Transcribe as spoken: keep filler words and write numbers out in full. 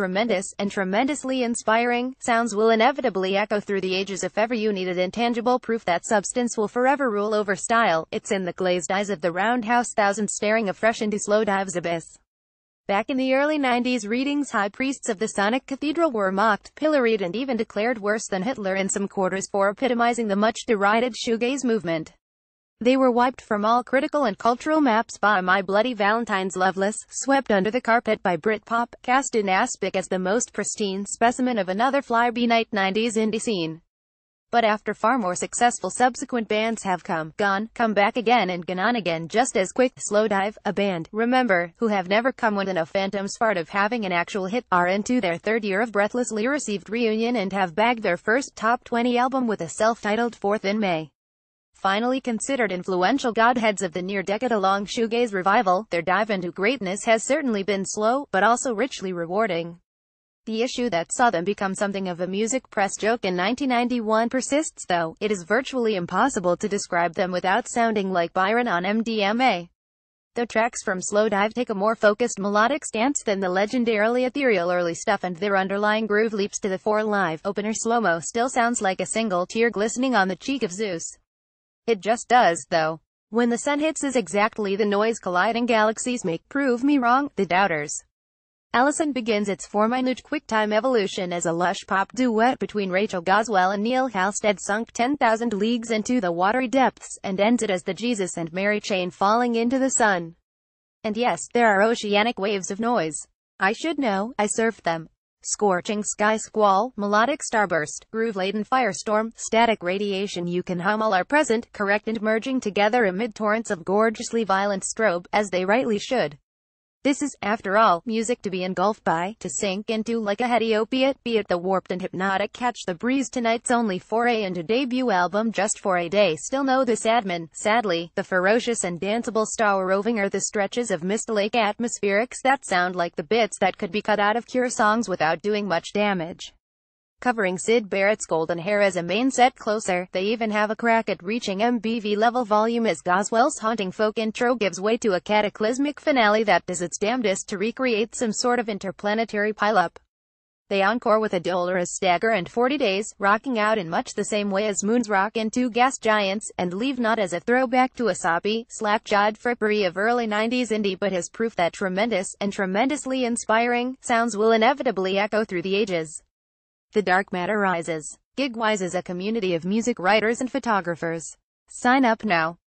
tremendous and tremendously inspiring sounds will inevitably echo through the ages. If ever you needed intangible proof that substance will forever rule over style, it's in the glazed eyes of the roundhouse thousands staring afresh into Slowdive's abyss. Back in the early nineties, Reading's high priests of the Sonic Cathedral were mocked, pilloried and even declared worse than Hitler in some quarters for epitomizing the much-derided shoegaze movement. They were wiped from all critical and cultural maps by My Bloody Valentine's, Loveless, swept under the carpet by Britpop, cast in aspic as the most pristine specimen of another fly-by-night nineties indie scene. But after far more successful subsequent bands have come, gone, come back again and gone on again just as quick, Slowdive, a band, remember, who have never come within a phantom's fart of having an actual hit, are into their third year of breathlessly received reunion and have bagged their first top twenty album with a self-titled fourth in May. Finally considered influential godheads of the near-decade-long shoegaze revival, their dive into greatness has certainly been slow, but also richly rewarding. The issue that saw them become something of a music press joke in nineteen ninety-one persists though. It is virtually impossible to describe them without sounding like Byron on M D M A. The tracks from Slowdive take a more focused melodic stance than the legendarily ethereal early stuff, and their underlying groove leaps to the fore. Live opener Slow-Mo still sounds like a single tear glistening on the cheek of Zeus. It just does, though. When the sun hits is exactly the noise colliding galaxies make. Prove me wrong, The Doubters. Allison begins its four-minute QuickTime evolution as a lush pop duet between Rachel Goswell and Neil Halstead sunk ten thousand leagues into the watery depths, and ends it as the Jesus and Mary chain falling into the sun. And yes, there are oceanic waves of noise. I should know, I surfed them. Scorching sky squall, melodic starburst, groove-laden firestorm, static radiation, you can hum all are present, correct and merging together amid torrents of gorgeously violent strobe, as they rightly should. This is, after all, music to be engulfed by, to sink into like a heady opiate, be it the warped and hypnotic Catch the Breeze. Tonight's only foray into debut album Just for a Day. Still know this admin, sadly, the ferocious and danceable star roving are the stretches of Mist Lake atmospherics that sound like the bits that could be cut out of Cure songs without doing much damage. Covering Syd Barrett's golden hair as a main set closer, they even have a crack at reaching M B V-level volume as Goswell's haunting folk intro gives way to a cataclysmic finale that does its damnedest to recreate some sort of interplanetary pileup. They encore with a dolorous stagger and forty days, rocking out in much the same way as Moons rock into Gas Giants, and leave not as a throwback to a soppy, slack-jawed frippery of early nineties indie but as proof that tremendous, and tremendously inspiring, sounds will inevitably echo through the ages. The Dark Matter rises. Gigwise is a community of music writers and photographers. Sign up now.